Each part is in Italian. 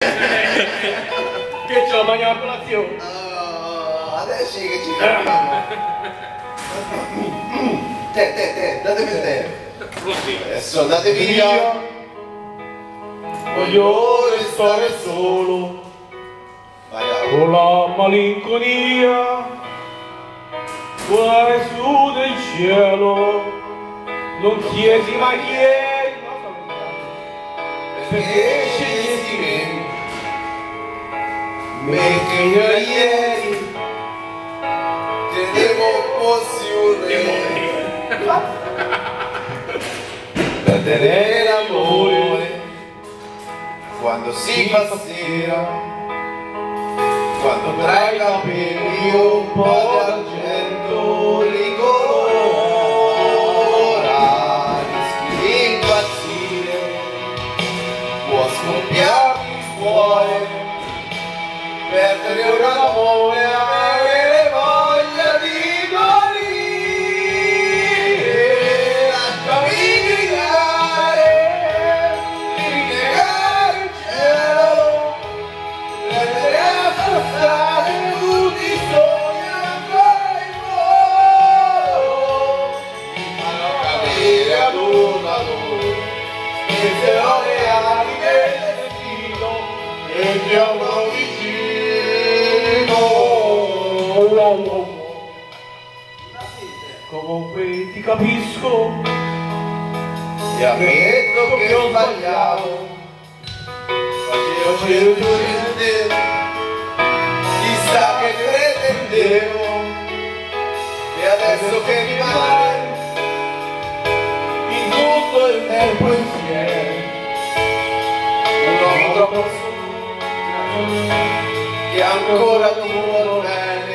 Che c'ho mangiato la colazione? Adesso che ci fermiamo. Te, datemi te. Adesso andate via. Voglio restare solo con la malinconia. Guarda su del cielo, non chiedi mai chi è, perché scegliesti me che io ieri Tenevo fossi un re. Perdere l'amore quando si fa sera, quando tra i capelli un po' d'argento li colora, rischi di impazzire, può scoppiarti il cuore, perdere un amore, avere voglia di morire, lasciami gridare, rinnegare il cielo, prendere a passare tutti i sogni ancora in volo, mi fanno cadere ad uno ad uno, spezzelò le ali del destino e ti avrò vicino. Comunque ti capisco, Ti ammetto che ho sbagliato, facevo niente, chissà che pretendevo, e adesso che rimane in tutto il tempo insieme, un uomo troppo solo, che ancora ti vuole bene.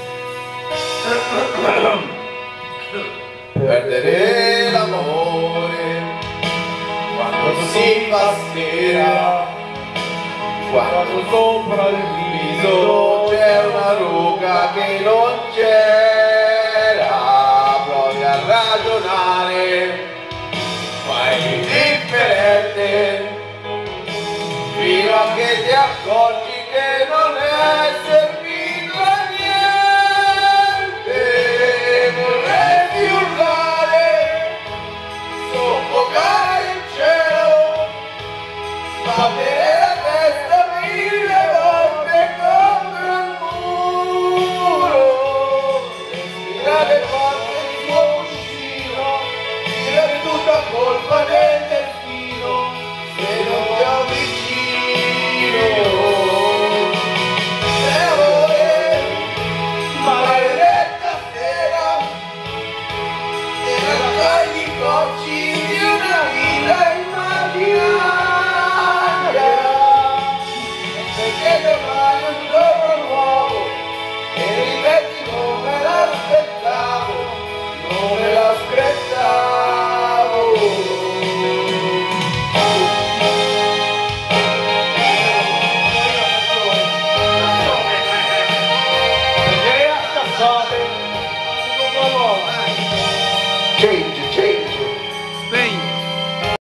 Perdere l'amore quando si fa sera, quando sopra il viso c'è una ruga che non c'era, provi a ragionare, fai indifferente fino a che ti accorgi che non è servito.